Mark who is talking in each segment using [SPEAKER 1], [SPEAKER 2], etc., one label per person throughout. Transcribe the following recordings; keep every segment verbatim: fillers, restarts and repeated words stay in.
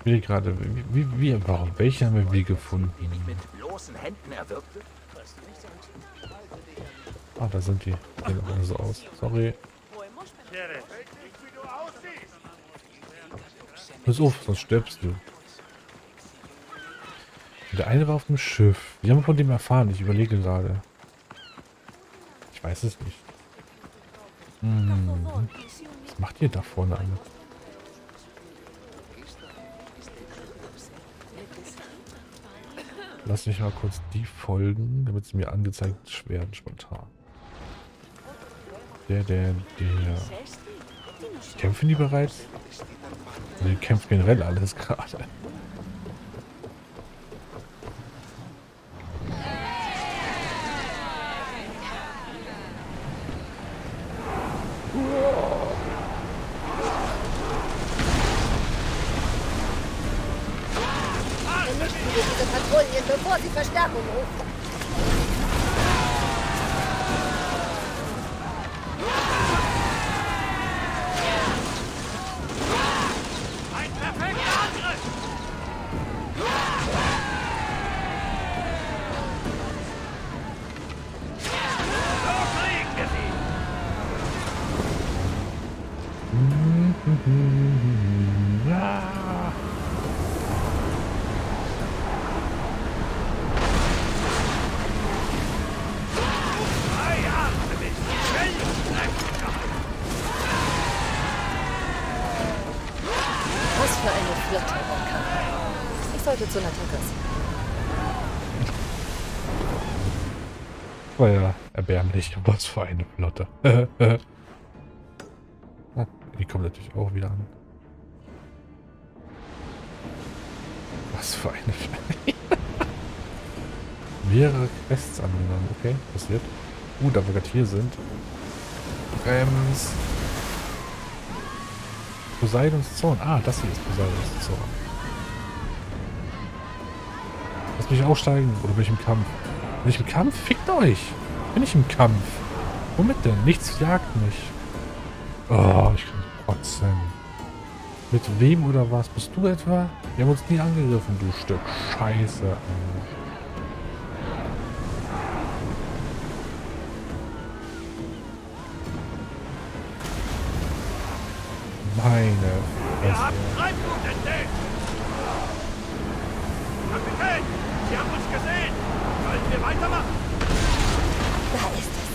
[SPEAKER 1] Wie gerade, wie, wie, wie, warum? Welche haben wir wie gefunden?
[SPEAKER 2] Die nicht mit bloßen Händen erwürgte?
[SPEAKER 1] Ah, da sind die. Sehen auch alle so aus. Sorry. Pass auf, sonst stirbst du. Der eine war auf dem Schiff. Wir haben von dem erfahren. Ich überlege gerade. Ich weiß es nicht. Hm. Was macht ihr da vorne alle? Lass mich mal kurz die folgen, damit sie mir angezeigt werden spontan. Der, der, der. Kämpfen die bereits? Die kämpfen generell alles gerade.
[SPEAKER 3] Vernichten wir diese Patrouillen, bevor sie Verstärkung rufen.
[SPEAKER 2] Ein perfekter Angriff! So kriegen wir sie!
[SPEAKER 1] Ah.
[SPEAKER 2] Drei Arme mit Schelltreffen gehalten!
[SPEAKER 3] Was für eine Flotte, Okan. Ich sollte zu Natakas.
[SPEAKER 1] War ja erbärmlich. Was für eine Flotte. Oh, die kommt natürlich auch wieder an. Was für eine Flotte. Mehrere Quests angenommen. Okay, passiert. Uh, da wir gerade hier sind. Brems. Poseidons Zorn. Ah, das hier ist Poseidons Zorn. Lass mich aussteigen. Oder bin ich im Kampf? Bin ich im Kampf? Fickt euch! Bin ich im Kampf? Womit denn? Nichts jagt mich. Oh, ich kann kotzen. Mit wem oder was? Bist du etwa? Wir haben uns nie angegriffen, du Stück Scheiße. Meine
[SPEAKER 2] Wir
[SPEAKER 1] Fresse.
[SPEAKER 2] haben Treibgut entdeckt! Kapitän, Sie haben uns gesehen! Sollen wir weitermachen?
[SPEAKER 3] Da ist es.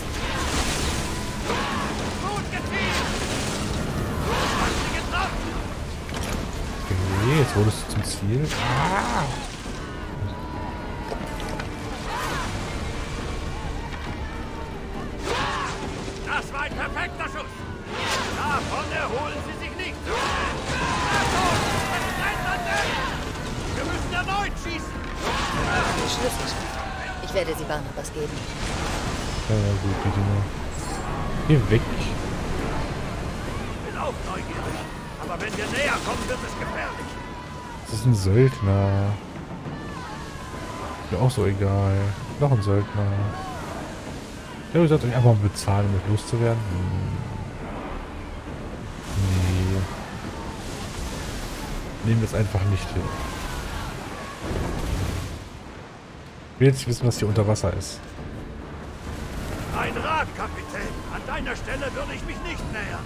[SPEAKER 2] Gut gezielt! Hast Sie getroffen?
[SPEAKER 1] Okay, jetzt wurdest du zum Ziel. Ah!
[SPEAKER 2] Das war ein perfekter Schuss! Davon erholen Sie sich nicht so schnell! Achtung! Es brennt an der! Wir müssen erneut schießen!
[SPEAKER 3] Schlüsselschaft. Ich werde sie Barnabas geben.
[SPEAKER 1] Ja, ja, gut, die Dinger. Geh weg.
[SPEAKER 2] Ich bin auch neugierig. Aber wenn wir näher kommen, wird es gefährlich.
[SPEAKER 1] Das ist ein Söldner. Mir auch so egal. Noch ein Söldner. Ja, ihr sollt euch einfach mal bezahlen, um mit loszuwerden. Hm. Nee. Nehmen wir es einfach nicht hin. Ich will jetzt nicht wissen, was hier unter Wasser ist.
[SPEAKER 2] Ein Rat, Kapitän. An deiner Stelle würde ich mich nicht nähern.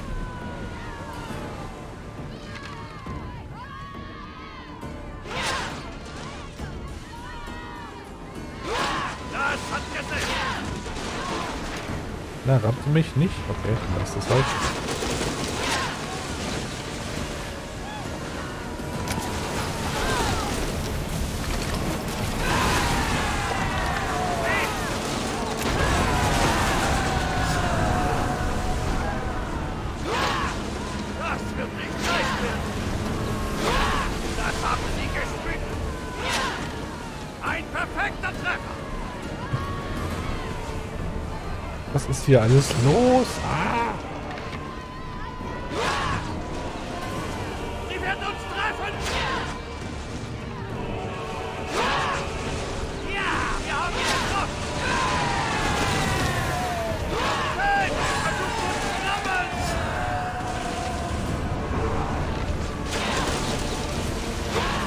[SPEAKER 2] Das hat gesetzt.
[SPEAKER 1] Na, rammt mich nicht? Okay, dann ist das halt.
[SPEAKER 2] Das wird nicht leicht werden. Das haben Sie gespürt. Ein perfekter Treffer.
[SPEAKER 1] Was ist hier alles los? Ah!
[SPEAKER 2] Sie werden uns treffen. Ja, wir haben ihn getroffen. Hey, versucht uns zu rammen.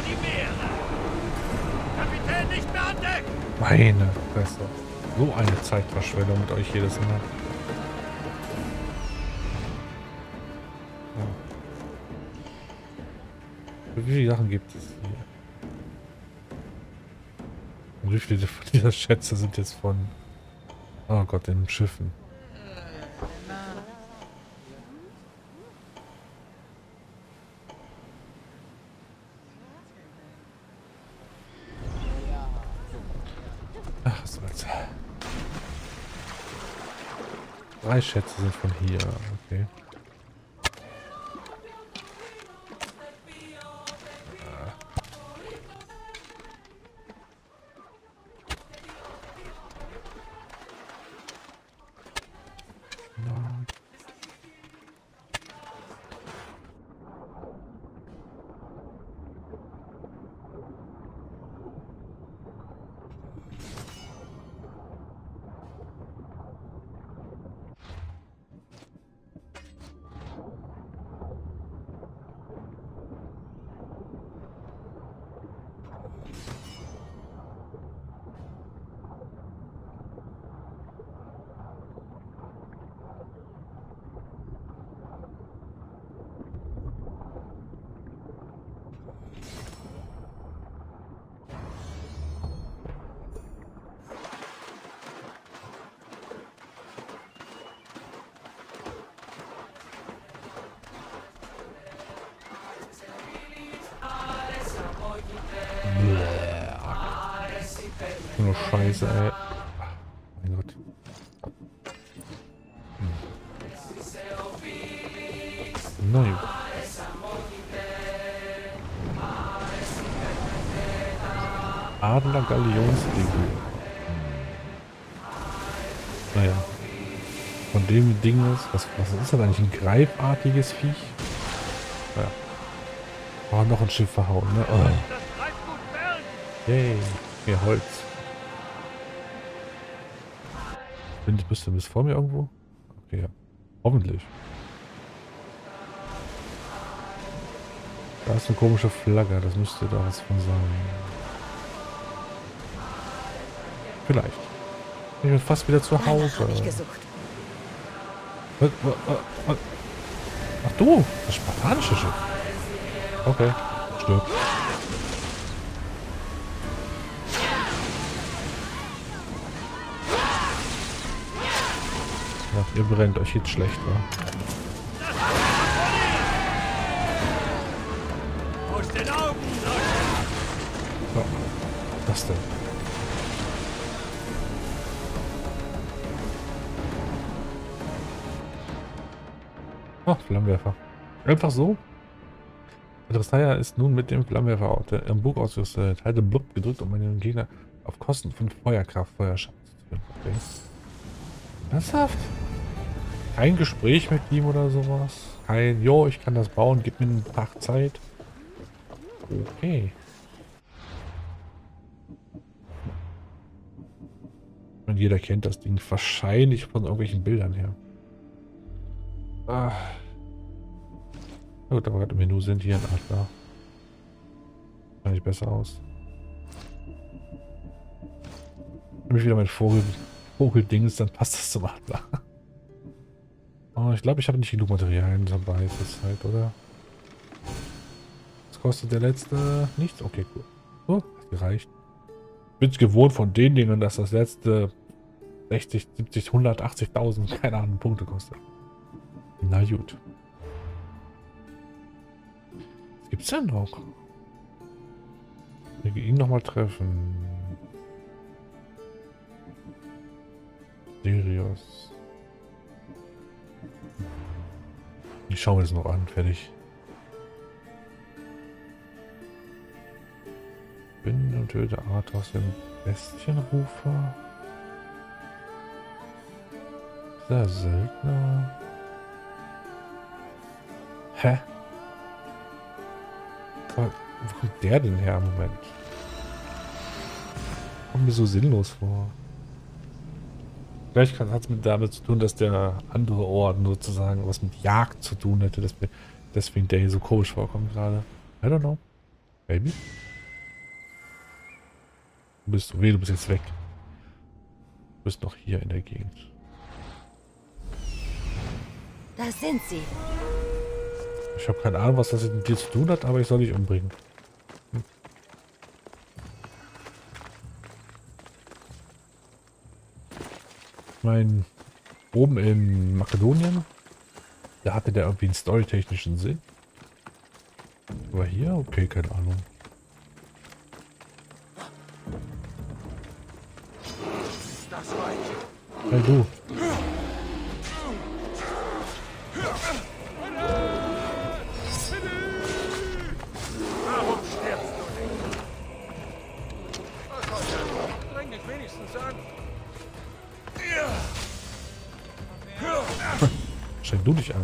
[SPEAKER 2] die Meere! Kapitän, nicht mehr an Deck!
[SPEAKER 1] Meine Fresse. So eine Zeitverschwendung mit euch jedes Mal. Ja. Wie viele Sachen gibt es hier? Und wie viele von dieser Schätze sind jetzt von... Oh Gott, den Schiffen. Ach, so jetzt. Drei Schätze sind von hier, okay. Nur Scheiße, ey. Mein Gott. Hm. Nein. Adler Galionsdegel. Naja. Von dem Ding ist, was, was ist das eigentlich? Ein greifartiges Viech? Naja. Oh, noch ein Schiff verhauen, ne? Oh. Yay. Mehr Holz. Bin ich, bist du bis vor mir irgendwo? Okay, ja. Hoffentlich. Da ist eine komische Flagge, das müsste da was von sein. Vielleicht. Ich bin fast wieder zu Hause.
[SPEAKER 3] Hab ich gesucht.
[SPEAKER 1] Was, was, was? Ach du, das spartanische Schiff. Okay, stirb. Ja, ihr brennt euch jetzt schlecht, wa?
[SPEAKER 2] Aus den Augen!
[SPEAKER 1] So, was denn? Oh, Flammenwerfer. Einfach so. Der Dressaier ist nun mit dem Flammenwerfer auf der im Bug ausgerüstet. Halte Blub gedrückt, um einen Gegner auf Kosten von Feuerkraft, Feuerschaden zu führen. Okay. Ernsthaft? Kein Gespräch mit ihm oder sowas? Kein, jo, ich kann das bauen, gib mir einen Tag Zeit. Okay. Und jeder kennt das Ding wahrscheinlich von irgendwelchen Bildern her. Ah. Na gut, aber gerade im Menü sind hier ein Adler. Sieht nicht besser aus. Wenn ich wieder mein Vogel, Vogeldings, dann passt das zum Adler. Oh, ich glaube, ich habe nicht genug Materialien dabei für Zeit, oder? Was kostet der letzte? Nichts? Okay, cool. So, hat gereicht. Ich bin es gewohnt von den Dingen, dass das letzte sechzig, siebzig, hundert, achtzigtausend, keine Ahnung, Punkte kostet. Na gut. Was gibt's denn noch? Wir ihn noch mal treffen. Sirius. Ich schaue mir das noch an. Fertig. Binde und töte Arthos, den Bestienrufer. Der Söldner. Hä? Wo kommt der denn her? Moment. Kommt mir so sinnlos vor. Vielleicht hat es mit damit zu tun, dass der andere Orden sozusagen was mit Jagd zu tun hätte, dass mir deswegen der hier so komisch vorkommt gerade. I don't know. Baby? Du bist, weh, du bist jetzt weg. Du bist noch hier in der Gegend.
[SPEAKER 3] Da sind sie.
[SPEAKER 1] Ich habe keine Ahnung, was das mit dir zu tun hat, aber ich soll dich umbringen. Hm. Ich meine, oben in Makedonien, da hatte der irgendwie einen storytechnischen Sinn. Aber hier? Okay, keine Ahnung. Hey du.
[SPEAKER 2] Warum stirbst du nicht? Was soll das? Bring dich wenigstens an.
[SPEAKER 1] Streng du dich an.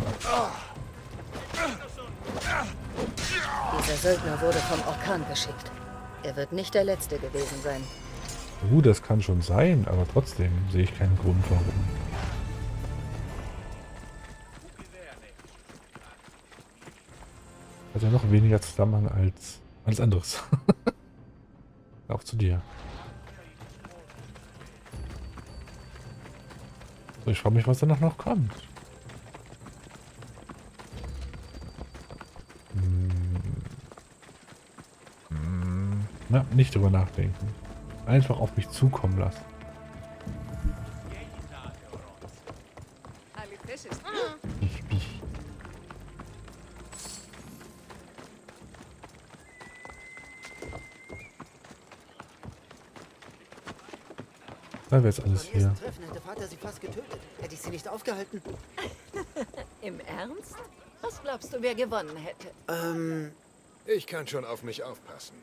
[SPEAKER 3] Dieser Söldner wurde vom Orkan geschickt. Er wird nicht der Letzte gewesen sein.
[SPEAKER 1] Uh, das kann schon sein, aber trotzdem sehe ich keinen Grund, warum. Hat ja noch weniger Zusammenhang als alles anderes. Auch zu dir. So, ich frage mich, was danach noch kommt. Hm. Hm. Na, nicht drüber nachdenken. Einfach auf mich zukommen lassen. Da wäre jetzt alles
[SPEAKER 4] Beim
[SPEAKER 1] hier.
[SPEAKER 4] ersten Treffen hätte Vater sie fast getötet. Hätte ich sie nicht aufgehalten?
[SPEAKER 3] Im Ernst? Was glaubst du, wer gewonnen hätte?
[SPEAKER 4] Ähm,
[SPEAKER 5] Ich kann schon auf mich aufpassen.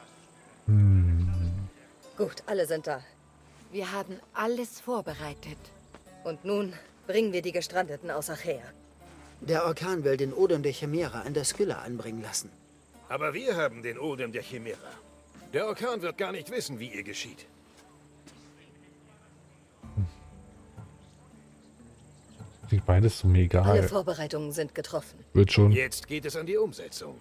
[SPEAKER 1] Hm.
[SPEAKER 3] Gut, alle sind da. Wir haben alles vorbereitet. Und nun bringen wir die Gestrandeten aus Achäa.
[SPEAKER 4] der Orkan will den Odem der Chimära an der Skylla anbringen lassen.
[SPEAKER 5] Aber wir haben den Odem der Chimära. Der Orkan wird gar nicht wissen, wie ihr geschieht.
[SPEAKER 1] Klingt beides so mir
[SPEAKER 3] Alle
[SPEAKER 1] egal.
[SPEAKER 3] Vorbereitungen sind getroffen.
[SPEAKER 1] Wird schon.
[SPEAKER 5] Jetzt geht es an die Umsetzung.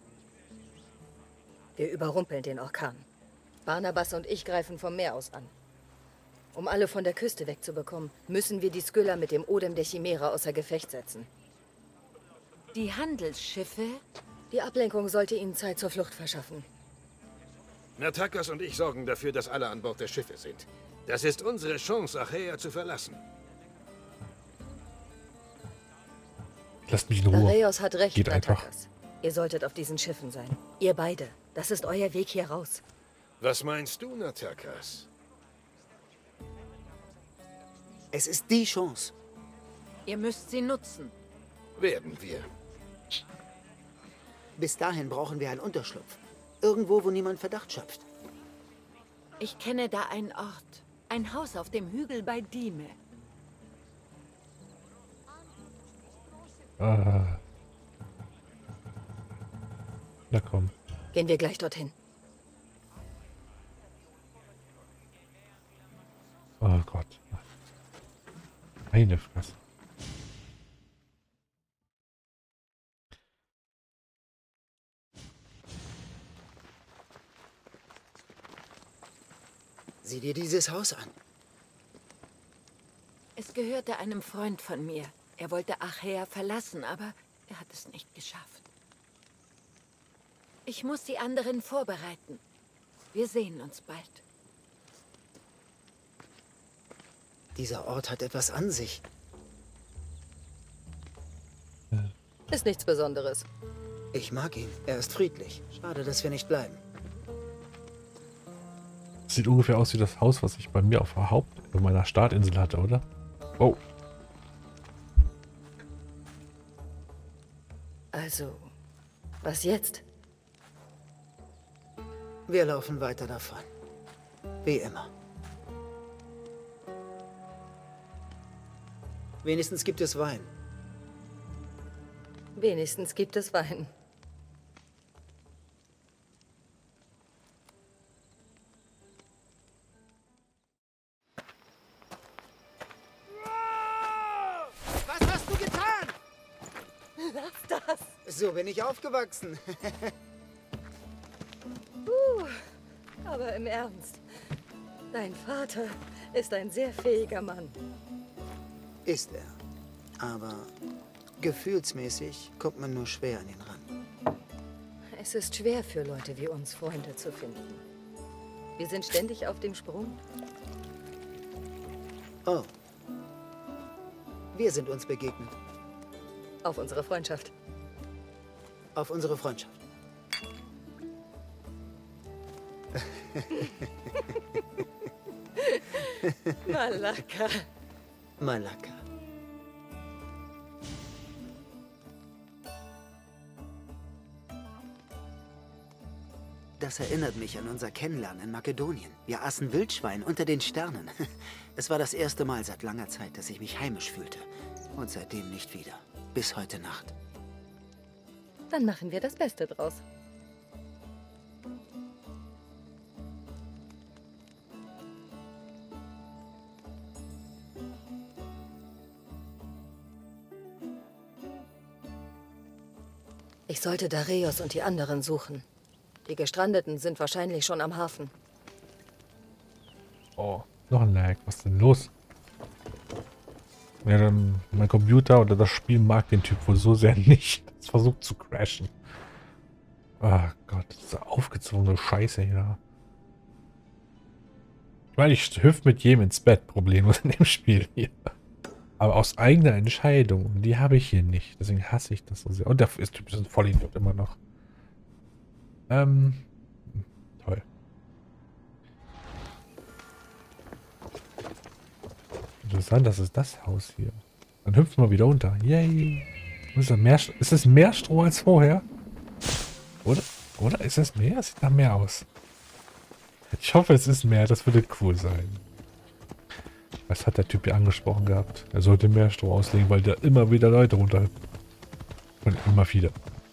[SPEAKER 3] Wir überrumpeln den Orkan. Barnabas und ich greifen vom Meer aus an. Um alle von der Küste wegzubekommen, müssen wir die Skylla mit dem Odem der Chimära außer Gefecht setzen. Die Handelsschiffe? Die Ablenkung sollte ihnen Zeit zur Flucht verschaffen.
[SPEAKER 5] Natakas und ich sorgen dafür, dass alle an Bord der Schiffe sind. Das ist unsere Chance, Achäa zu verlassen.
[SPEAKER 1] Lasst mich in Ruhe.
[SPEAKER 3] Areios hat recht,
[SPEAKER 1] Geht einfach.
[SPEAKER 3] Natakas. Ihr solltet auf diesen Schiffen sein. Ihr beide. Das ist euer Weg hier raus.
[SPEAKER 5] Was meinst du, Natakas?
[SPEAKER 4] Es ist die Chance.
[SPEAKER 6] Ihr müsst sie nutzen.
[SPEAKER 5] Werden wir.
[SPEAKER 4] Bis dahin brauchen wir einen Unterschlupf. Irgendwo, wo niemand Verdacht schöpft.
[SPEAKER 6] Ich kenne da einen Ort. Ein Haus auf dem Hügel bei Dyme.
[SPEAKER 1] Ah. Na komm.
[SPEAKER 3] Gehen wir gleich dorthin.
[SPEAKER 1] Oh Gott. Meine Fresse.
[SPEAKER 4] Sieh dir dieses Haus an.
[SPEAKER 6] Es gehörte einem Freund von mir. Er wollte Achäa verlassen, aber er hat es nicht geschafft. Ich muss die anderen vorbereiten. Wir sehen uns bald.
[SPEAKER 4] Dieser Ort hat etwas an sich.
[SPEAKER 3] Ist nichts Besonderes.
[SPEAKER 4] Ich mag ihn. Er ist friedlich. Schade, dass wir nicht bleiben.
[SPEAKER 1] Sieht ungefähr aus wie das Haus, was ich bei mir auf der Haupt auf meiner Startinsel hatte, oder? Oh.
[SPEAKER 3] Also, was jetzt?
[SPEAKER 4] Wir laufen weiter davon. Wie immer. Wenigstens gibt es Wein.
[SPEAKER 3] Wenigstens gibt es Wein.
[SPEAKER 4] Was hast du getan?
[SPEAKER 3] Lass das!
[SPEAKER 4] So bin ich aufgewachsen.
[SPEAKER 3] Aber im Ernst, dein Vater ist ein sehr fähiger Mann.
[SPEAKER 4] Ist er. Aber gefühlsmäßig kommt man nur schwer an ihn ran.
[SPEAKER 3] Es ist schwer für Leute wie uns, Freunde zu finden. Wir sind ständig auf dem Sprung.
[SPEAKER 4] Oh. Wir sind uns begegnet.
[SPEAKER 3] Auf unsere Freundschaft.
[SPEAKER 4] Auf unsere Freundschaft.
[SPEAKER 3] Malaka.
[SPEAKER 4] Malaka. Das erinnert mich an unser Kennenlernen in Makedonien. Wir aßen Wildschwein unter den Sternen. Es war das erste Mal seit langer Zeit, dass ich mich heimisch fühlte. Und seitdem nicht wieder. Bis heute Nacht.
[SPEAKER 3] Dann machen wir das Beste draus. Ich sollte Dareios und die anderen suchen. Die Gestrandeten sind wahrscheinlich schon am Hafen.
[SPEAKER 1] Oh, noch ein Lag. Was ist denn los? Ja, dann mein Computer oder das Spiel mag den Typ wohl so sehr nicht. Es versucht zu crashen. Ah Gott, diese aufgezogene Scheiße hier. Ich meine, ich hüpfe mit jedem ins Bett, problemlos in dem Spiel hier. Aber aus eigener Entscheidung. Und die habe ich hier nicht. Deswegen hasse ich das so sehr. Und der Typ ist ein Vollidiot immer noch. Ähm. Toll. Interessant, das ist das Haus hier. Dann hüpfen wir wieder unter. Yay. Ist, das mehr, ist es mehr Stroh als vorher? Oder? Oder ist es mehr? Es sieht nach mehr aus. Ich hoffe, es ist mehr. Das würde cool sein. Was hat der Typ hier angesprochen gehabt? Er sollte mehr Stroh auslegen, weil da immer wieder Leute runterhüpfen. Und immer wieder.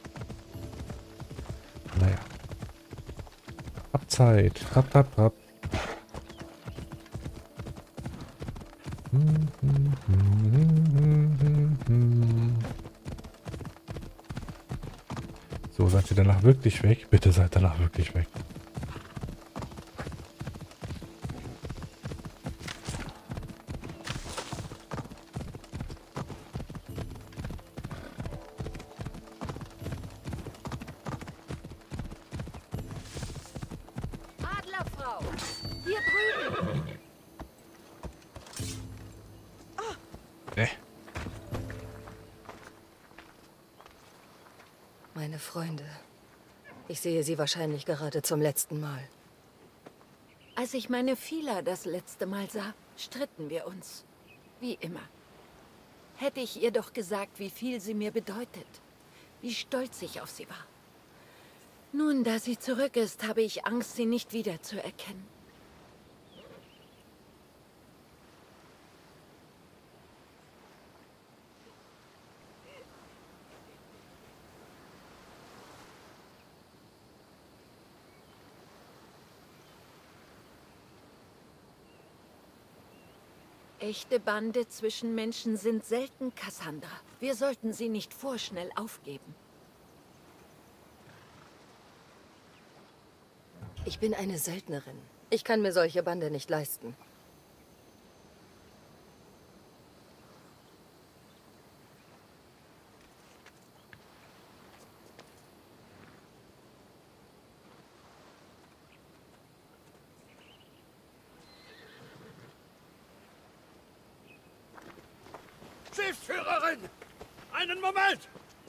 [SPEAKER 1] Naja. Hab Zeit. Hab, hab, hab. So, seid ihr danach wirklich weg? Bitte seid danach wirklich weg.
[SPEAKER 6] Adlerfrau! Hier drüben!
[SPEAKER 1] Ne.
[SPEAKER 3] Meine Freunde. Ich sehe sie wahrscheinlich gerade zum letzten Mal.
[SPEAKER 6] Als ich meine Fila das letzte Mal sah, stritten wir uns. Wie immer. Hätte ich ihr doch gesagt, wie viel sie mir bedeutet. Wie stolz ich auf sie war. Nun, da sie zurück ist, habe ich Angst, sie nicht wiederzuerkennen. Echte Bande zwischen Menschen sind selten, Cassandra. Wir sollten sie nicht vorschnell aufgeben.
[SPEAKER 3] Ich bin eine Söldnerin. Ich kann mir solche Bande nicht leisten.
[SPEAKER 5] Schiffsführerin! Einen Moment!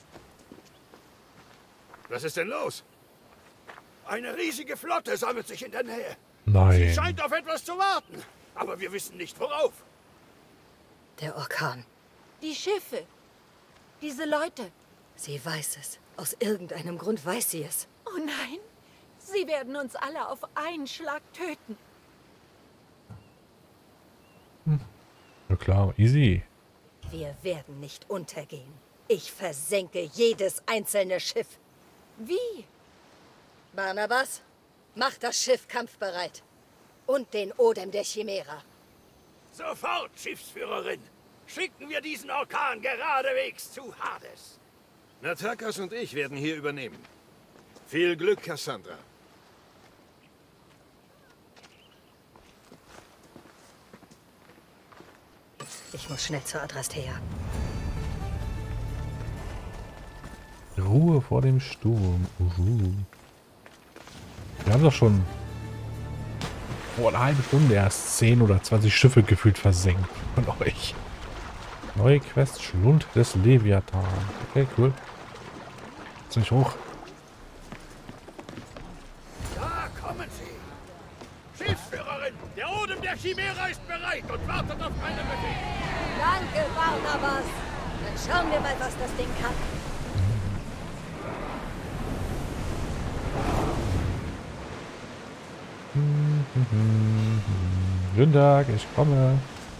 [SPEAKER 5] Was ist denn los? Eine riesige Flotte sammelt sich in der Nähe.
[SPEAKER 1] Nein.
[SPEAKER 5] Sie scheint auf etwas zu warten. Aber wir wissen nicht, worauf.
[SPEAKER 3] Der Orkan.
[SPEAKER 6] Die Schiffe. Diese Leute.
[SPEAKER 3] Sie weiß es. Aus irgendeinem Grund weiß sie es.
[SPEAKER 6] Oh nein. Sie werden uns alle auf einen Schlag töten.
[SPEAKER 1] Hm. Na klar, easy.
[SPEAKER 3] Wir werden nicht untergehen. Ich versenke jedes einzelne Schiff.
[SPEAKER 6] Wie?
[SPEAKER 3] Barnabas, mach das Schiff kampfbereit. Und den Odem der Chimera.
[SPEAKER 5] Sofort, Schiffsführerin. Schicken wir diesen Orkan geradewegs zu Hades. Natakas und ich werden hier übernehmen. Viel Glück, Cassandra.
[SPEAKER 3] Ich muss schnell zur Adrastea.
[SPEAKER 1] Ruhe vor dem Sturm. Uhu. Wir haben doch schon vor einer halben Stunde erst zehn oder zwanzig Schiffe gefühlt versenkt von euch. Neue Quest, Schlund des Leviathan. Okay, cool. Jetzt nicht hoch.
[SPEAKER 2] Da kommen sie! Schiffsführerin, der Odem der Chimära ist bereit und wartet auf meine Befehle.
[SPEAKER 3] Danke, Barnabas. Dann schauen wir mal, was das Ding kann.
[SPEAKER 1] Guten Tag, ich komme.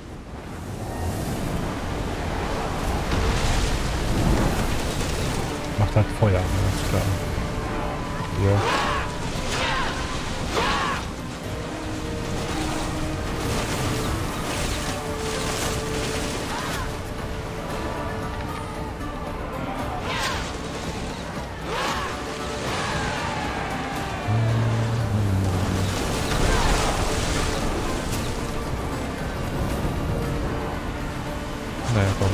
[SPEAKER 1] Macht halt Feuer, alles klar. Ja. Naja, komm.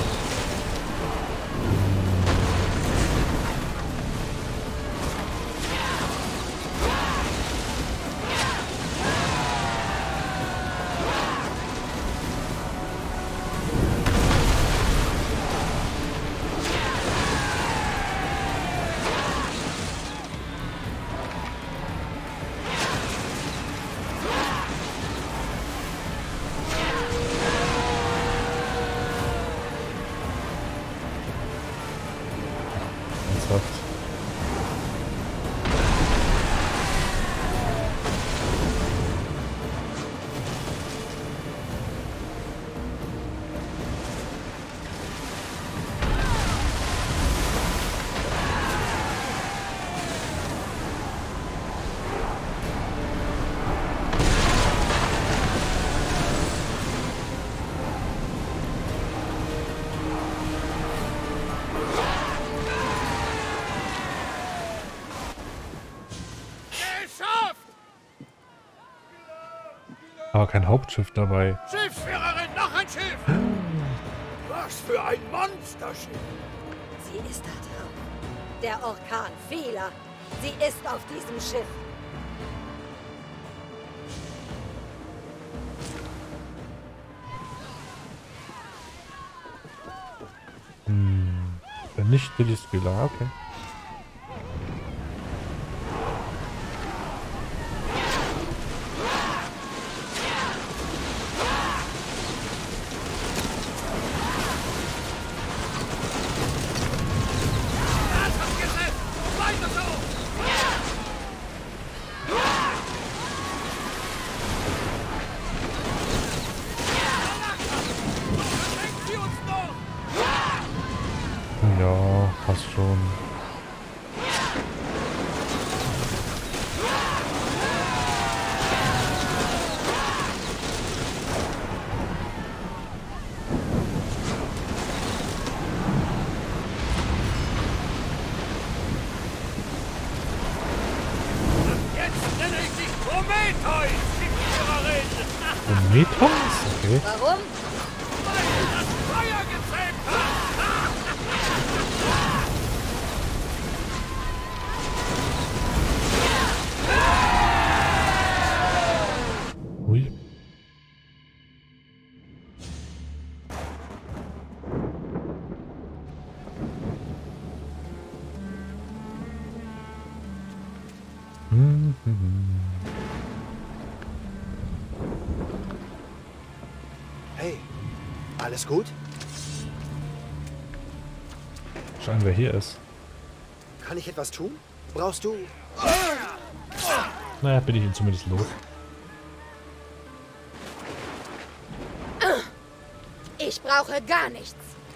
[SPEAKER 1] Aber kein Hauptschiff dabei.
[SPEAKER 2] Schiffsführerin, noch ein Schiff! Was für ein Monsterschiff!
[SPEAKER 3] Sie ist da drauf. Der Orkan Fehler. Sie ist auf diesem Schiff.
[SPEAKER 1] Hm. Wenn nicht, will ich Spieler, okay. Ja, passt schon.
[SPEAKER 2] Jetzt nenne ich dich Prometheus, Schiffsführerin!
[SPEAKER 1] Prometheus? Okay.
[SPEAKER 3] Warum?
[SPEAKER 2] Weil du das Feuer gezähmt hast!
[SPEAKER 1] Ui. Hm, hm, hm.
[SPEAKER 7] Hey, alles gut?
[SPEAKER 1] Schauen, wer hier ist.
[SPEAKER 7] Kann ich etwas tun? Brauchst du...
[SPEAKER 1] Naja, bin ich ihn zumindest los.
[SPEAKER 6] Ich brauche gar nichts.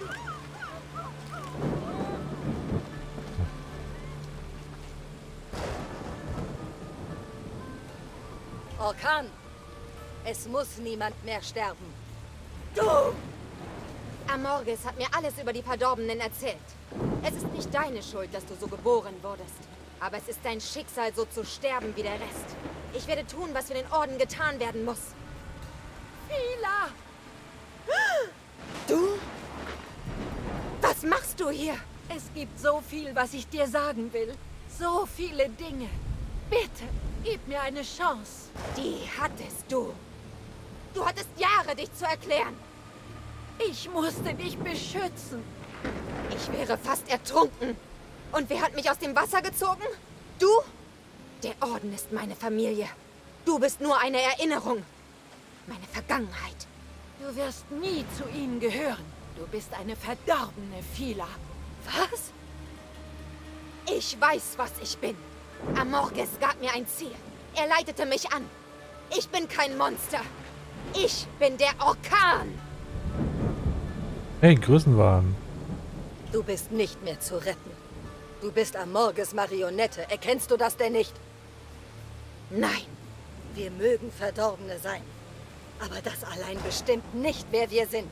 [SPEAKER 3] Orkan, es muss niemand mehr sterben.
[SPEAKER 6] Du! Amorges hat mir alles über die Verdorbenen erzählt. Es ist nicht deine Schuld, dass du so geboren wurdest. Aber es ist dein Schicksal, so zu sterben wie der Rest. Ich werde tun, was für den Orden getan werden muss. Fila! Du? Was machst du hier? Es gibt so viel, was ich dir sagen will. So viele Dinge. Bitte, gib mir eine Chance.
[SPEAKER 8] Die hattest du. Du hattest Jahre, dich zu erklären.
[SPEAKER 6] Ich musste dich beschützen.
[SPEAKER 8] Ich wäre fast ertrunken. Und wer hat mich aus dem Wasser gezogen? Du? Der Orden ist meine Familie. Du bist nur eine Erinnerung. Meine Vergangenheit.
[SPEAKER 6] Du wirst nie zu ihnen gehören. Du bist eine verdorbene Fila.
[SPEAKER 8] Was? Ich weiß, was ich bin. Amorges gab mir ein Ziel. Er leitete mich an. Ich bin kein Monster. Ich bin der Orkan.
[SPEAKER 1] Hey, Größenwahn.
[SPEAKER 3] Du bist nicht mehr zu retten. Du bist Amorges Marionette. Erkennst du das denn nicht?
[SPEAKER 8] Nein.
[SPEAKER 3] Wir mögen Verdorbene sein. Aber das allein bestimmt nicht, wer wir sind.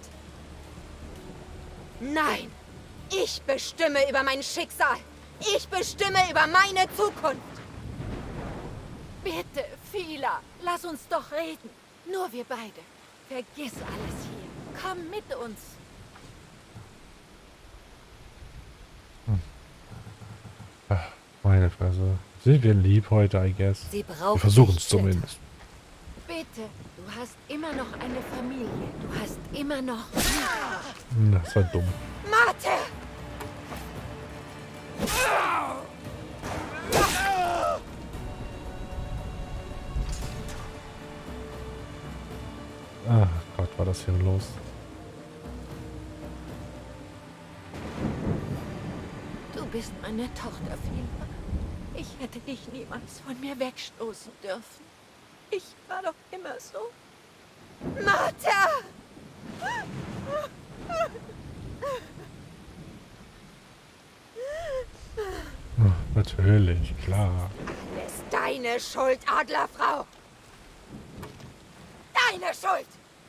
[SPEAKER 8] Nein. Ich bestimme über mein Schicksal. Ich bestimme über meine Zukunft.
[SPEAKER 6] Bitte, Fila, lass uns doch reden. Nur wir beide. Vergiss alles hier. Komm mit uns.
[SPEAKER 1] Hm. Ach, meine Fresse. Sind wir lieb heute, I guess.
[SPEAKER 3] Sie brauchen
[SPEAKER 1] wir versuchen es
[SPEAKER 3] dich, Jet.
[SPEAKER 1] zumindest.
[SPEAKER 6] Bitte, du hast immer noch eine Familie. Du hast immer noch...
[SPEAKER 1] Hm, das war dumm.
[SPEAKER 8] Mate!
[SPEAKER 1] Ach Gott, war das hier los.
[SPEAKER 6] Du bist meine Tochter, Fila. Ich hätte dich niemals von mir wegstoßen dürfen. Ich war doch immer so.
[SPEAKER 8] Martha!
[SPEAKER 1] Ach, natürlich, klar.
[SPEAKER 8] Alles deine Schuld, Adlerfrau! Deine Schuld!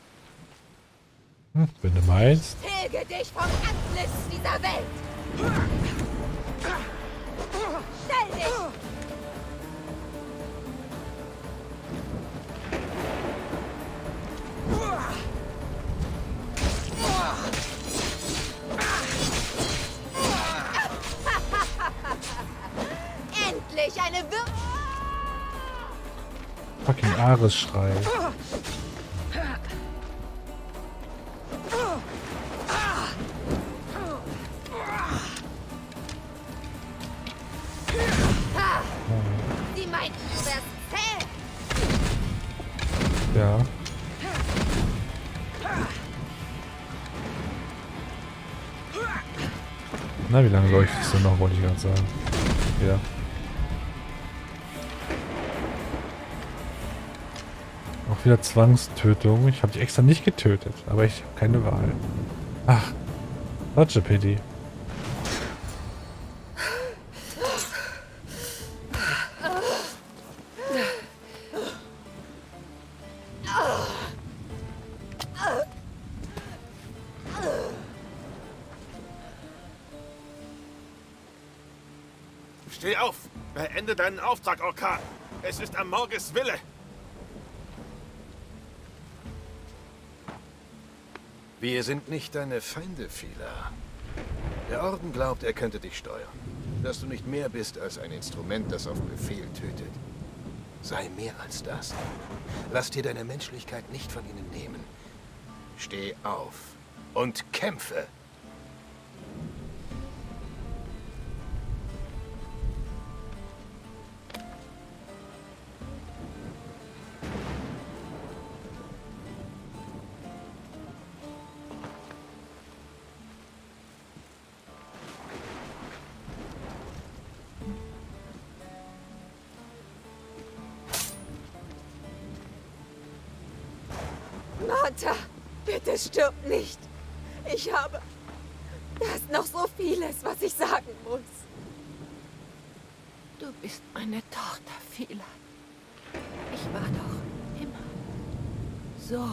[SPEAKER 1] Hm, wenn du meinst.
[SPEAKER 8] Tilge dich vom Antlitz dieser Welt! Stell dich! Endlich eine Wir...
[SPEAKER 1] Fucking Ares-Schrei.
[SPEAKER 8] Sie meinten, du wärst zäh!
[SPEAKER 1] Ja. Na, wie lange leuchtest du noch, wollte ich gerade sagen. Ja. Auch wieder Zwangstötung. Ich habe dich extra nicht getötet, aber ich habe keine Wahl. Ach, such a pity.
[SPEAKER 5] Steh auf! Beende deinen Auftrag, Orkan! Es ist Amorges Wille! Wir sind nicht deine Feinde, Fila. Der Orden glaubt, er könnte dich steuern. Dass du nicht mehr bist als ein Instrument, das auf Befehl tötet. Sei mehr als das. Lass dir deine Menschlichkeit nicht von ihnen nehmen. Steh auf und kämpfe!
[SPEAKER 8] Martha, bitte stirb nicht. Ich habe... Da ist noch so vieles, was ich sagen muss.
[SPEAKER 6] Du bist meine Tochter, Fila. Ich war doch immer so.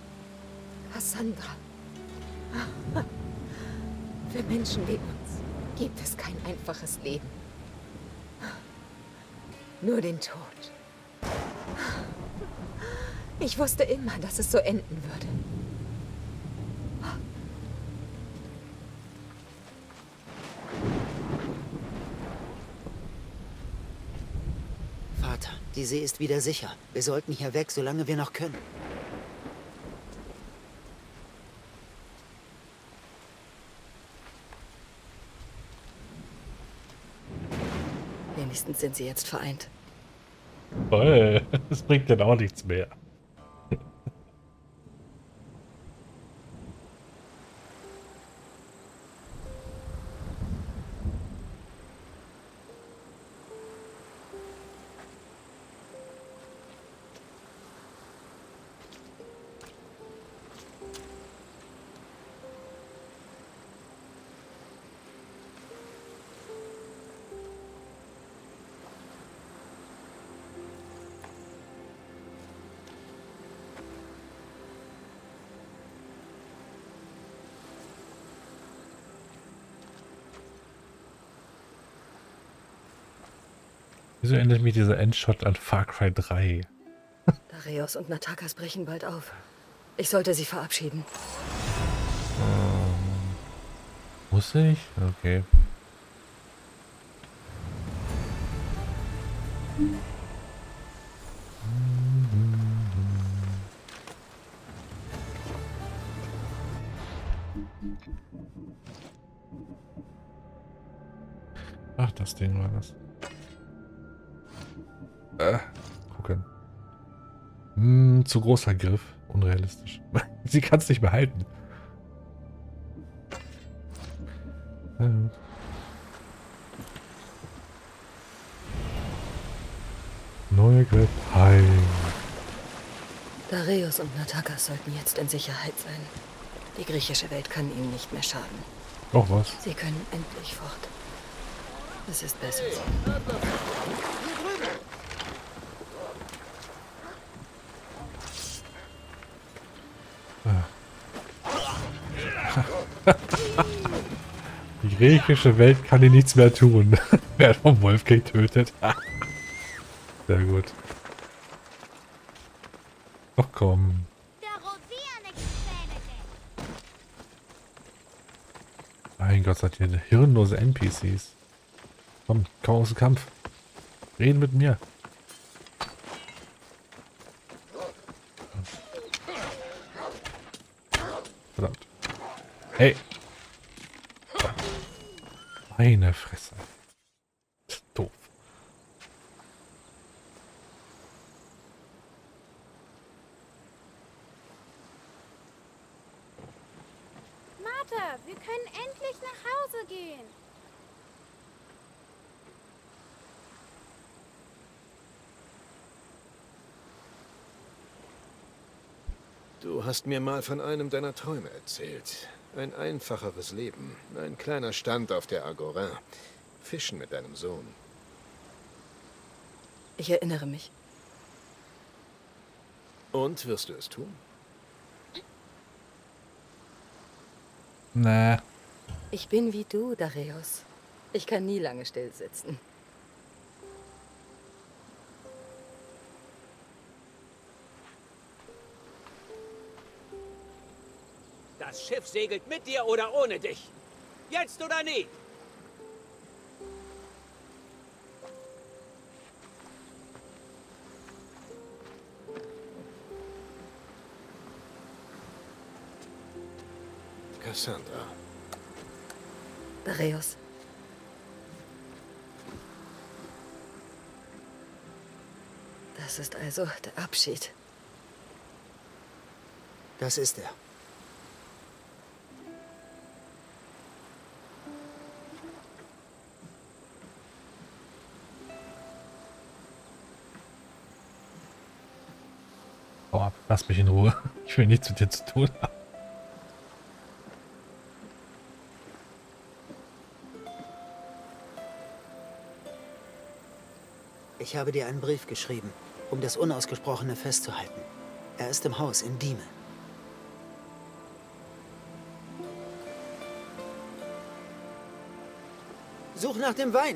[SPEAKER 8] Cassandra. Für Menschen wie uns gibt es kein einfaches Leben. Nur den Tod. Ich wusste immer, dass es so enden würde.
[SPEAKER 4] Vater, die See ist wieder sicher. Wir sollten hier weg, solange wir noch können.
[SPEAKER 3] Wenigstens sind sie jetzt vereint.
[SPEAKER 1] Toll. Das bringt dann auch nichts mehr. Wieso erinnert mich dieser Endshot an Far Cry drei?
[SPEAKER 3] Dareios und Natakas brechen bald auf. Ich sollte sie verabschieden.
[SPEAKER 1] Ähm, muss ich? Okay. Ach, das Ding war das. Äh, gucken. Hm, zu großer Griff. Unrealistisch. Sie kann es nicht behalten. Äh. Neue Grip. Hi.
[SPEAKER 3] Dareios und Natakas sollten jetzt in Sicherheit sein. Die griechische Welt kann ihnen nicht mehr schaden.
[SPEAKER 1] Auch was?
[SPEAKER 3] Sie können endlich fort. Es ist besser so. Die griechische Welt kann ihnen nichts mehr tun. Wer vom Wolf getötet. Sehr gut. Ach komm. Mein Gott, seid ihr hirnlose N P Cs. Komm, komm aus dem Kampf. Reden mit mir. Verdammt. Hey. Meine Fresse. Doof.
[SPEAKER 9] Martha, wir können endlich nach Hause gehen.
[SPEAKER 5] Du hast mir mal von einem deiner Träume erzählt. Ein einfacheres Leben. Ein kleiner Stand auf der Agora. Fischen mit deinem Sohn.
[SPEAKER 3] Ich erinnere mich.
[SPEAKER 5] Und wirst du es tun?
[SPEAKER 1] Nee.
[SPEAKER 3] Ich bin wie du, Dareios. Ich kann nie lange still sitzen.
[SPEAKER 2] Das Schiff segelt mit dir oder ohne dich. Jetzt oder nie.
[SPEAKER 5] Cassandra.
[SPEAKER 3] Dareios. Das ist also der Abschied.
[SPEAKER 4] Das ist er.
[SPEAKER 1] Hau ab, lass mich in Ruhe. Ich will nichts mit dir zu tun haben.
[SPEAKER 4] Ich habe dir einen Brief geschrieben, um das Unausgesprochene festzuhalten. Er ist im Haus in Dyme. Such nach dem Wein.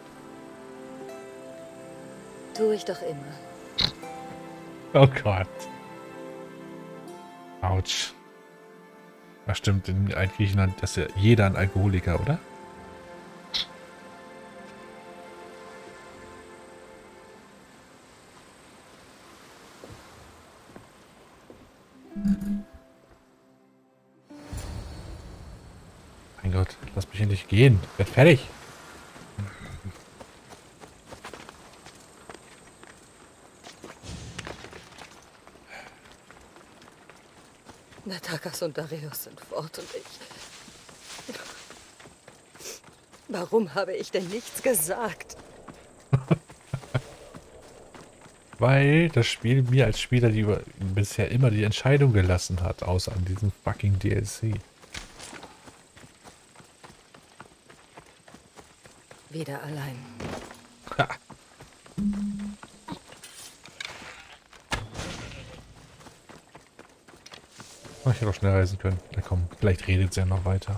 [SPEAKER 3] Tue ich doch immer.
[SPEAKER 1] Oh Gott. Autsch. Das stimmt, in Griechenland ist ja jeder ein Alkoholiker, oder? Mein Gott, lass mich endlich gehen. Ich werd fertig.
[SPEAKER 3] Natakas und Dareios sind fort und ich... Warum habe ich denn nichts gesagt?
[SPEAKER 1] Weil das Spiel mir als Spieler die über, bisher immer die Entscheidung gelassen hat, außer an diesem fucking D L C.
[SPEAKER 3] Wieder allein.
[SPEAKER 1] Ha. Oh, ich hätte auch schnell reisen können. Na komm, vielleicht redet sie ja noch weiter.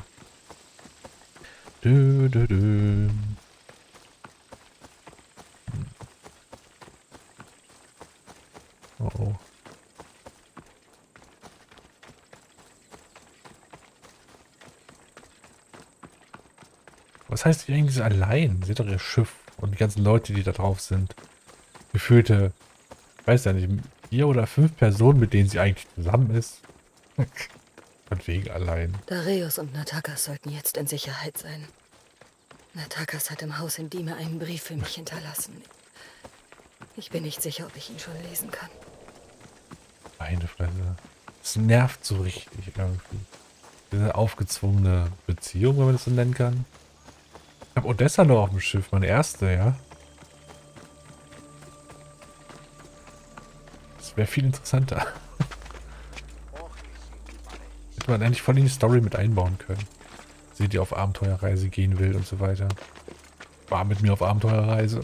[SPEAKER 1] Dö, dö, dö. Oh, oh. Was heißt hier eigentlich so allein? Seht doch ihr Schiff und die ganzen Leute, die da drauf sind. Gefühlte, ich weiß ja nicht, vier oder fünf Personen, mit denen sie eigentlich zusammen ist. Von wegen allein.
[SPEAKER 3] Dareios und Natakas sollten jetzt in Sicherheit sein. Natakas hat im Haus in Dyme einen Brief für mich hinterlassen. Ich bin nicht sicher, ob ich ihn schon lesen kann.
[SPEAKER 1] Meine Fresse. Das nervt so richtig irgendwie. Diese aufgezwungene Beziehung, wenn man das so nennen kann. Ich habe Odessa noch auf dem Schiff, meine erste, ja. Das wäre viel interessanter. Hätte man endlich voll in die Story mit einbauen können. Sie, die auf Abenteuerreise gehen will und so weiter. War mit mir auf Abenteuerreise.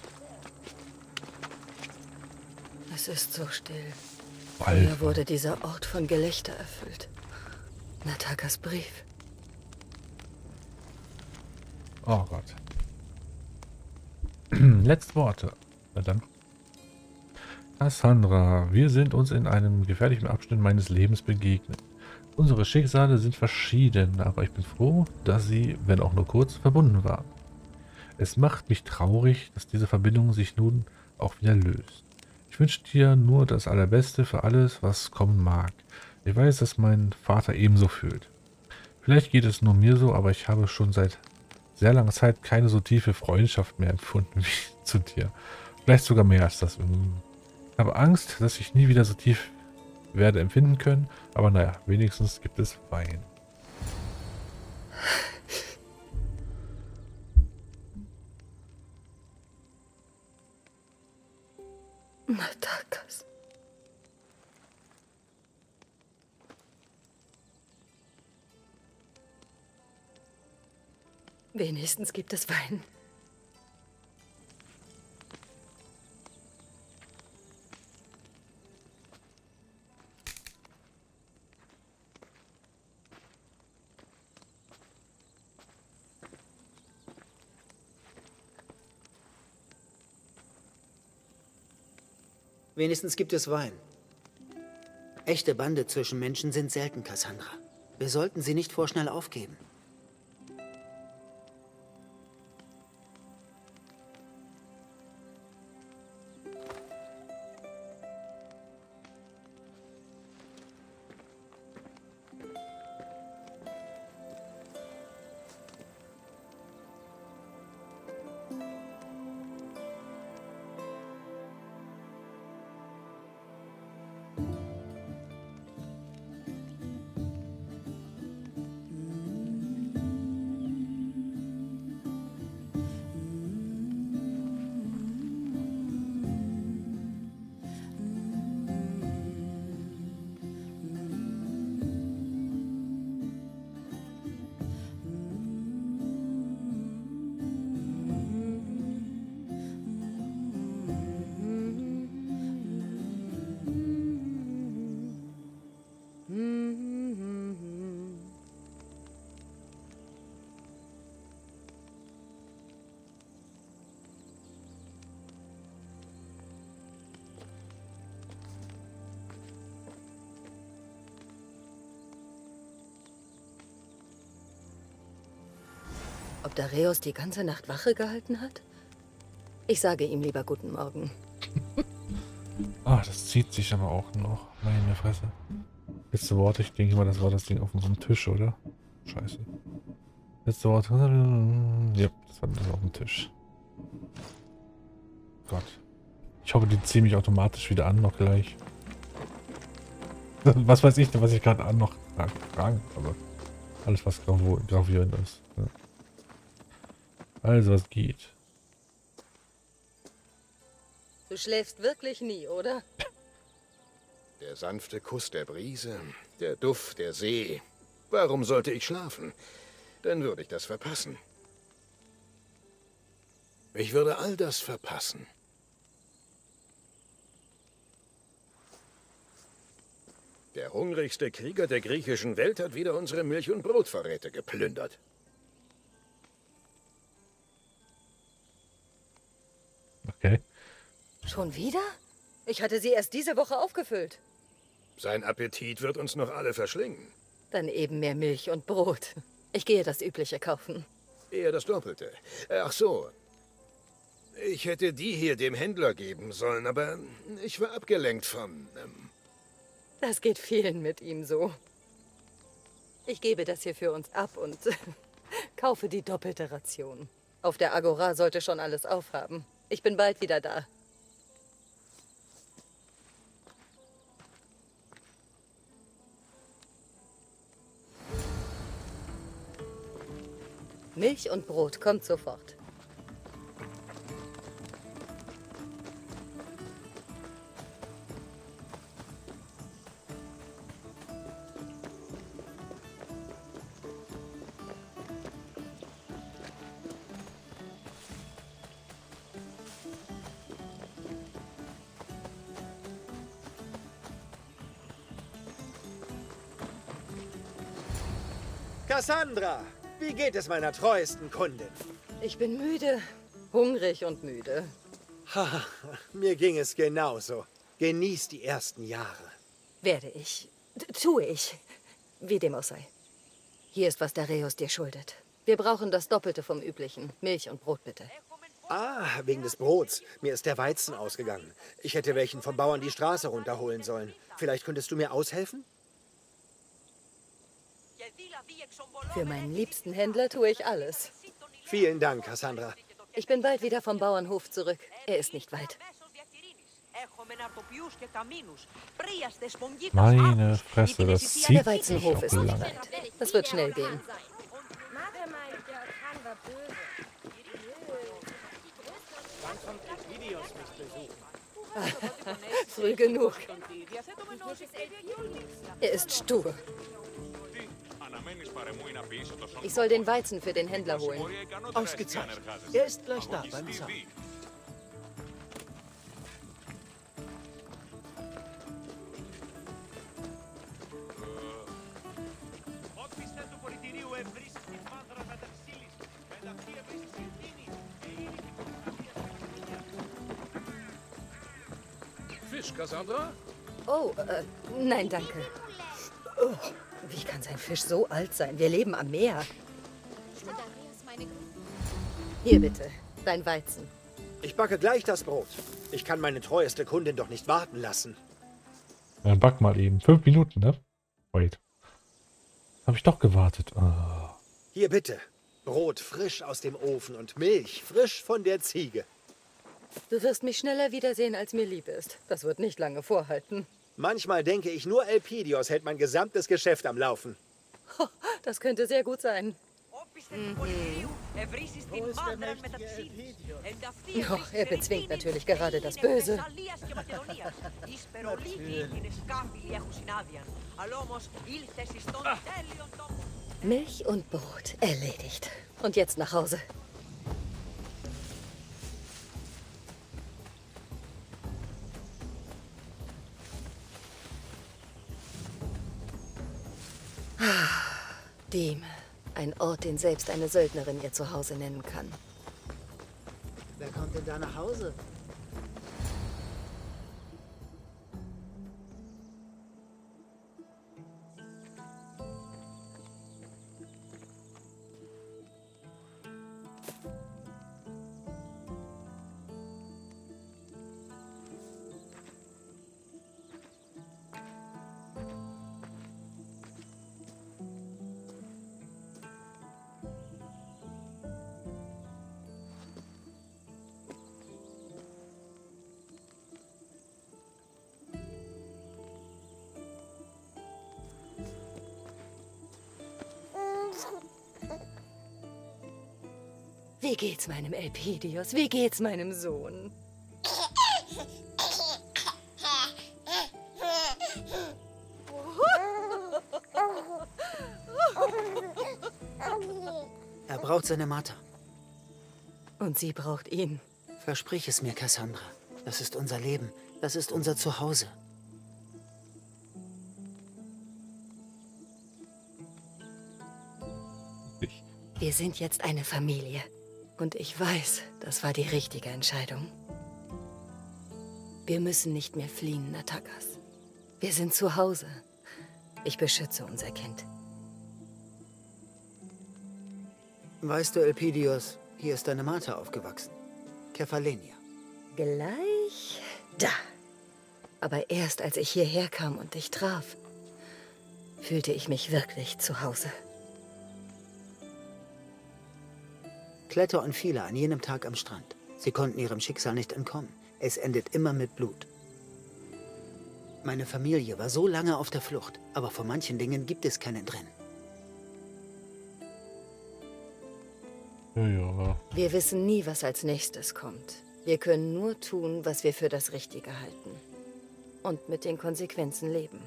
[SPEAKER 3] Es ist so still.
[SPEAKER 1] Alter.
[SPEAKER 3] Früher wurde dieser Ort von Gelächter erfüllt. Natakas Brief.
[SPEAKER 1] Oh Gott. Letzte Worte. Na dann. Cassandra, wir sind uns in einem gefährlichen Abschnitt meines Lebens begegnet. Unsere Schicksale sind verschieden, aber ich bin froh, dass sie, wenn auch nur kurz, verbunden waren. Es macht mich traurig, dass diese Verbindung sich nun auch wieder löst. Ich wünsche dir nur das Allerbeste für alles, was kommen mag. Ich weiß, dass mein Vater ebenso fühlt. Vielleicht geht es nur mir so, aber ich habe schon seit sehr langer Zeit keine so tiefe Freundschaft mehr empfunden wie zu dir. Vielleicht sogar mehr als das. Ich habe Angst, dass ich nie wieder so tief werde empfinden können, aber naja, wenigstens gibt es Wein.
[SPEAKER 3] Natakas. Wenigstens gibt es Wein.
[SPEAKER 4] Wenigstens gibt es Wein. Echte Bande zwischen Menschen sind selten, Cassandra. Wir sollten sie nicht vorschnell aufgeben.
[SPEAKER 3] Ob Dareios die ganze Nacht Wache gehalten hat? Ich sage ihm lieber guten Morgen.
[SPEAKER 1] Ah, das zieht sich aber auch noch. Meine Fresse. Letzte Wort, ich denke mal, das war das Ding auf dem Tisch, oder? Scheiße. Letzte Wort. Ja, das war das auf dem Tisch. Gott. Ich hoffe, die ziehen mich automatisch wieder an, noch gleich. Was weiß ich denn, was ich gerade an noch fragen, aber alles, was gravierend ist. Ja. Also, was geht?
[SPEAKER 3] Du schläfst wirklich nie, oder?
[SPEAKER 5] Der sanfte Kuss der Brise, der Duft der See. Warum sollte ich schlafen? Dann würde ich das verpassen. Ich würde all das verpassen. Der hungrigste Krieger der griechischen Welt hat wieder unsere Milch- und Brotvorräte geplündert.
[SPEAKER 1] Okay.
[SPEAKER 3] Schon wieder? Ich hatte sie erst diese Woche aufgefüllt.
[SPEAKER 5] Sein Appetit wird uns noch alle verschlingen.
[SPEAKER 3] Dann eben mehr Milch und Brot. Ich gehe das Übliche kaufen.
[SPEAKER 5] Eher das Doppelte. Ach so. Ich hätte die hier dem Händler geben sollen, aber ich war abgelenkt von... Ähm
[SPEAKER 3] Das geht vielen mit ihm so. Ich gebe das hier für uns ab und kaufe die doppelte Ration. Auf der Agora sollte schon alles aufhaben. Ich bin bald wieder da. Milch und Brot kommt sofort.
[SPEAKER 7] Cassandra, wie geht es meiner treuesten Kundin?
[SPEAKER 3] Ich bin müde, hungrig und müde.
[SPEAKER 7] Ha, mir ging es genauso. Genieß die ersten Jahre.
[SPEAKER 3] Werde ich. T- Tue ich. Wie dem auch sei. Hier ist, was Dareios dir schuldet. Wir brauchen das Doppelte vom Üblichen. Milch und Brot bitte.
[SPEAKER 7] Ah, wegen des Brots. Mir ist der Weizen ausgegangen. Ich hätte welchen vom Bauern die Straße runterholen sollen. Vielleicht könntest du mir aushelfen?
[SPEAKER 3] Für meinen liebsten Händler tue ich alles.
[SPEAKER 7] Vielen Dank, Cassandra.
[SPEAKER 3] Ich bin bald wieder vom Bauernhof zurück. Er ist nicht weit.
[SPEAKER 1] Meine Fresse, das zieht
[SPEAKER 3] Der
[SPEAKER 1] sich
[SPEAKER 3] Weizenhof
[SPEAKER 1] auch
[SPEAKER 3] ist nicht
[SPEAKER 1] lange.
[SPEAKER 3] weit. Das wird schnell gehen.
[SPEAKER 9] Mate meint, der Orkan war böse.
[SPEAKER 3] Früh genug. Er ist stur. Ich soll den Weizen für den Händler holen.
[SPEAKER 10] Ausgezeichnet. Er ist gleich da beim Zahn.
[SPEAKER 5] Fisch, Cassandra?
[SPEAKER 3] Oh, äh, nein, danke. Oh, wie kann sein Fisch so alt sein? Wir leben am Meer. Hier bitte, dein Weizen.
[SPEAKER 7] Ich backe gleich das Brot. Ich kann meine treueste Kundin doch nicht warten lassen.
[SPEAKER 1] Dann back mal eben. Fünf Minuten, ne? Wait. Habe ich doch gewartet. Oh.
[SPEAKER 7] Hier bitte. Brot frisch aus dem Ofen und Milch frisch von der Ziege.
[SPEAKER 3] Du wirst mich schneller wiedersehen, als mir lieb ist. Das wird nicht lange vorhalten.
[SPEAKER 7] Manchmal denke ich, nur Elpidios hält mein gesamtes Geschäft am Laufen.
[SPEAKER 3] Oh, das könnte sehr gut sein.
[SPEAKER 9] Mhm.
[SPEAKER 3] Oh, er bezwingt natürlich gerade das Böse. Milch und Brot erledigt. Und jetzt nach Hause. Dem. Ein Ort, den selbst eine Söldnerin ihr Zuhause nennen kann.
[SPEAKER 4] Wer kommt denn da nach Hause?
[SPEAKER 3] Wie geht's meinem Elpidios? Wie geht's meinem Sohn?
[SPEAKER 4] Er braucht seine Martha.
[SPEAKER 3] Und sie braucht ihn.
[SPEAKER 4] Versprich es mir, Cassandra. Das ist unser Leben. Das ist unser Zuhause.
[SPEAKER 1] Ich.
[SPEAKER 3] Wir sind jetzt eine Familie. Und ich weiß, das war die richtige Entscheidung. Wir müssen nicht mehr fliehen, Natakas. Wir sind zu Hause. Ich beschütze unser Kind.
[SPEAKER 4] Weißt du, Elpidios, hier ist deine Martha aufgewachsen. Kephalenia.
[SPEAKER 3] Gleich da. Aber erst als ich hierher kam und dich traf, fühlte ich mich wirklich zu Hause.
[SPEAKER 4] Kletter und Phila an jenem Tag am Strand. Sie konnten ihrem Schicksal nicht entkommen. Es endet immer mit Blut. Meine Familie war so lange auf der Flucht, aber vor manchen Dingen gibt es keinen Entrinnen.
[SPEAKER 1] Ja, ja.
[SPEAKER 3] Wir wissen nie, was als nächstes kommt. Wir können nur tun, was wir für das Richtige halten. Und mit den Konsequenzen leben.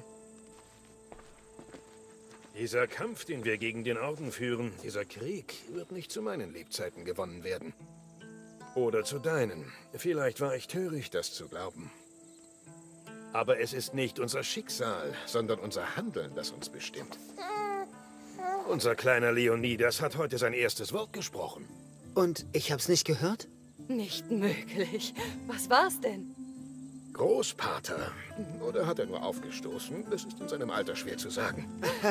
[SPEAKER 5] Dieser Kampf, den wir gegen den Orden führen, dieser Krieg, wird nicht zu meinen Lebzeiten gewonnen werden. Oder zu deinen. Vielleicht war ich töricht, das zu glauben. Aber es ist nicht unser Schicksal, sondern unser Handeln, das uns bestimmt. Unser kleiner Leonidas hat heute sein erstes Wort gesprochen.
[SPEAKER 4] Und ich hab's nicht gehört?
[SPEAKER 3] Nicht möglich. Was war's denn?
[SPEAKER 5] Großpater. Oder hat er nur aufgestoßen? Das ist in seinem Alter schwer zu sagen.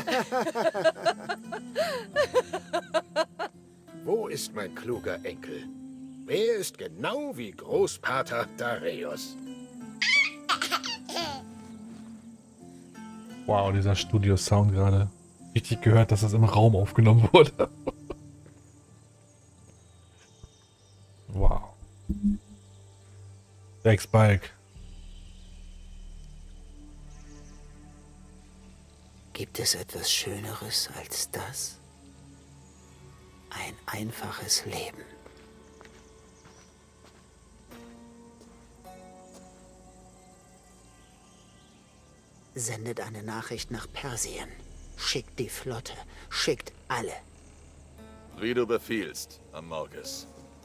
[SPEAKER 5] Wo ist mein kluger Enkel? Er ist genau wie Großpater Dareios.
[SPEAKER 1] Wow, dieser Studio-Sound gerade. Richtig gehört, dass das im Raum aufgenommen wurde. Wow. Dex Bike.
[SPEAKER 4] Gibt es etwas Schöneres als das? Ein einfaches Leben. Sendet eine Nachricht nach Persien. Schickt die Flotte. Schickt alle.
[SPEAKER 11] Wie du befiehlst, Amorges.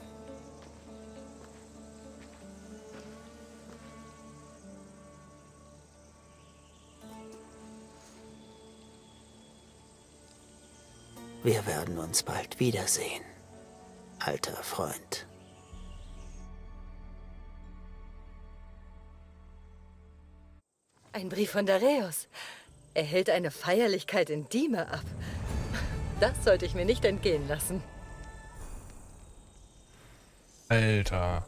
[SPEAKER 4] Wir werden uns bald wiedersehen, alter Freund.
[SPEAKER 3] Ein Brief von Dareios. Er hält eine Feierlichkeit in Dyme ab. Das sollte ich mir nicht entgehen lassen.
[SPEAKER 1] Alter.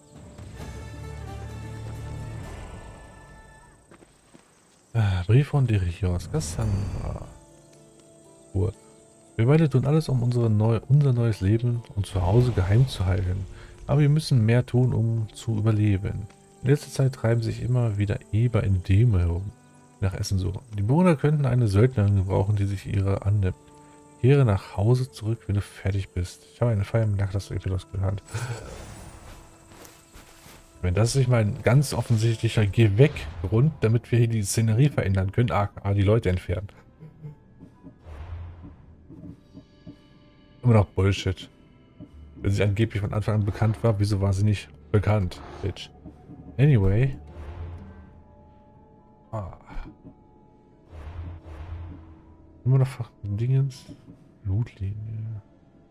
[SPEAKER 1] Ah, Brief von Dareios, Cassandra. Ruhe. Wir beide tun alles, um unsere neu, unser neues Leben und Zuhause geheim zu halten. Aber wir müssen mehr tun, um zu überleben. In letzter Zeit treiben sich immer wieder Eber in Dyme herum, die nach Essen suchen. Die Bewohner könnten eine Söldnerin gebrauchen, die sich ihrer annimmt. Kehre nach Hause zurück, wenn du fertig bist. Ich habe eine Feier im Nacht, das Epilos gehört. Wenn das nicht mal ein ganz offensichtlicher Geh-weg-Grund, damit wir hier die Szenerie verändern können, aka die Leute entfernen. Immer noch Bullshit. Wenn sie angeblich von Anfang an bekannt war, wieso war sie nicht bekannt, Bitch? Anyway. Ah. Immer noch Dingens. Blutlinie.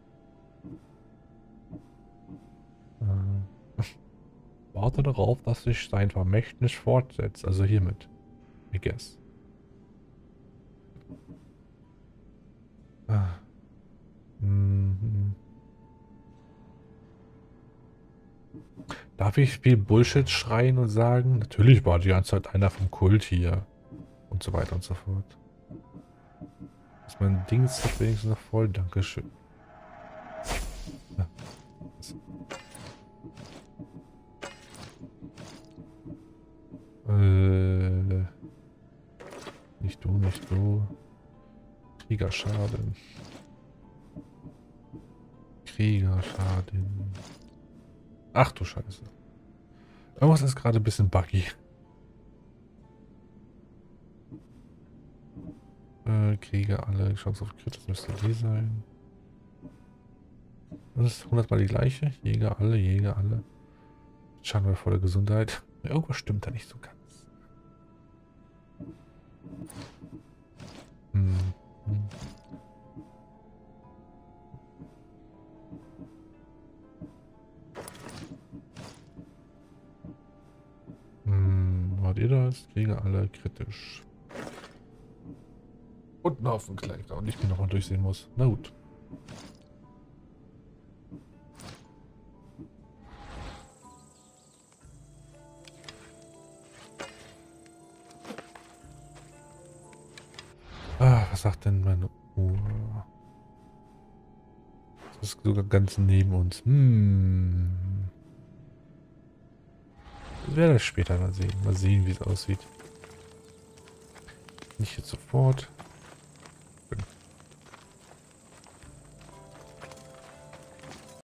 [SPEAKER 1] Äh. Warte darauf, dass sich sein Vermächtnis fortsetzt. Also hiermit. I guess. Ah. Mhm. Darf ich viel Bullshit schreien und sagen? Natürlich war die ganze Zeit einer vom Kult hier. Und so weiter und so fort. Ist mein Ding jetzt wenigstens noch voll? Dankeschön. Ja. Äh, nicht du, nicht du. Kriegerschaden. Kriegerschaden. Ach du Scheiße. Irgendwas ist gerade ein bisschen buggy. Äh, Krieger alle. Chance auf Crit, das müsste die sein. Das ist hundertmal die gleiche. Jäger alle, Jäger alle. Schaden wir voller Gesundheit. Irgendwas stimmt da nicht so ganz. Hm. Hm. Hm, wart ihr das? Krieger alle kritisch. Und ein Haufen Kleider und ich mir nochmal durchsehen muss. Na gut. Ah, was sagt denn meine Uhr? Das ist sogar ganz neben uns. Hm. Ich werde das später mal sehen. Mal sehen, wie es aussieht. Nicht jetzt sofort.